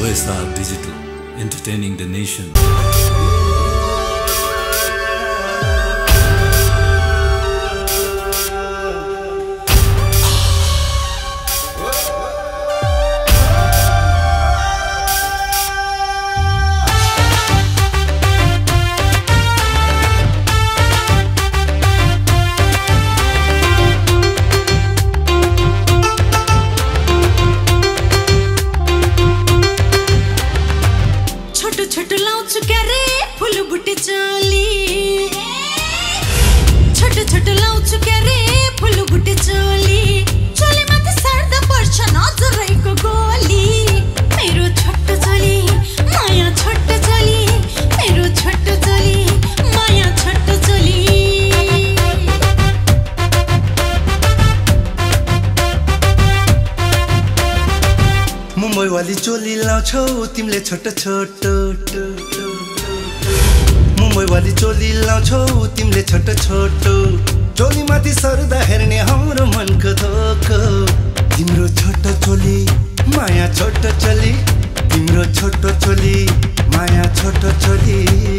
OSR Digital, entertaining the nation. वाली चोली लाउँछौ तिमीले छोटो छोटो मुम्बई वाली चोली लाउँछौ तिमीले छोटो छोटो चोली माथि सर्दा हेर्ने हाम्रो मनको धोको तिम्रो छोटो चोली माया छोटो चोली तिम्रो छोटो चोली माया छोटो चोली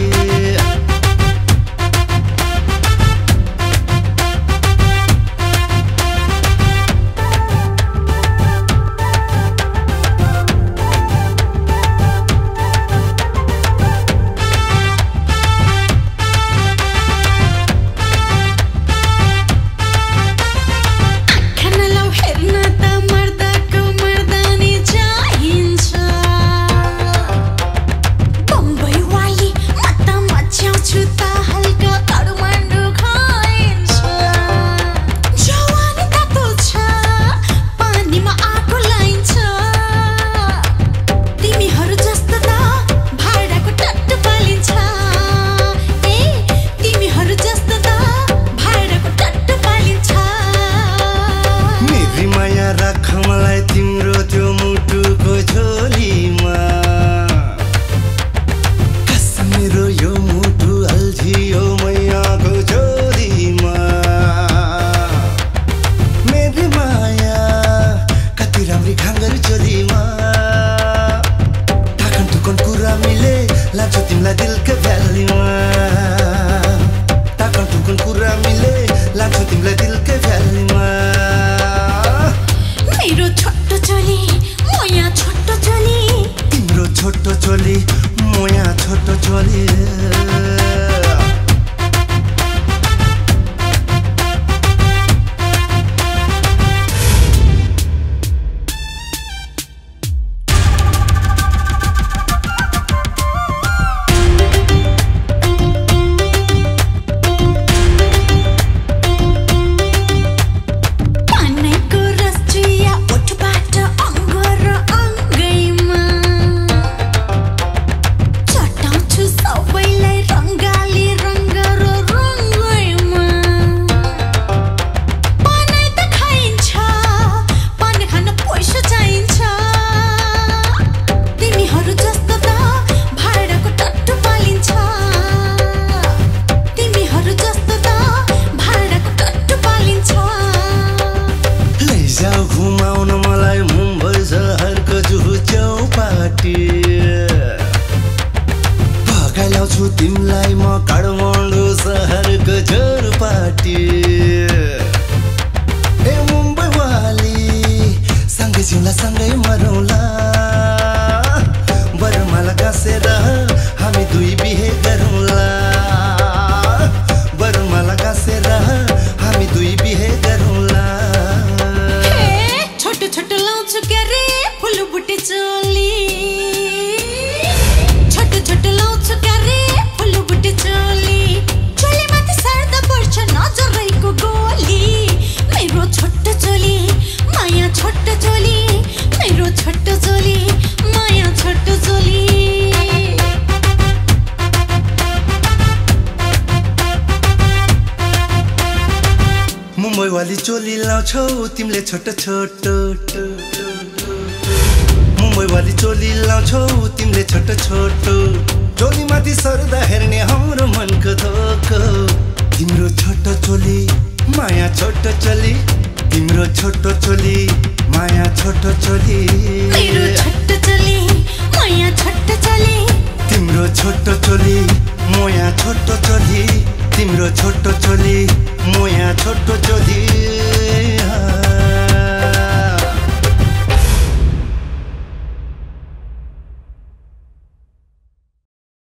तिमीले छोटो छोटो मुम्बई वाली चोली लाउँछौ तिमीले छोटो छोटो चोली माथि सर्दा हेर्ने हाम्रो मनको धोको तिम्रो छोटो चोली माया छोटो चोली छोटो चोली माया छोटो चोली मेरो छोटो चोली मोया छोटो चोली तिम्रो छोटो चोली मोया छोटो